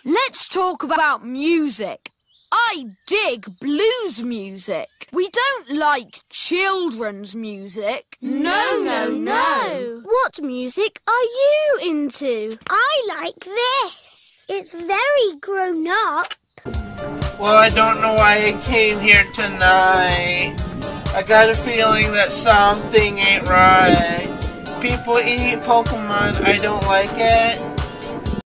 Let's talk about music. I dig blues music. We don't like children's music. No. What music are you into? I like this. It's very grown up. Well, I don't know why I came here tonight. I got a feeling that something ain't right. People eat Pokemon. I don't like it.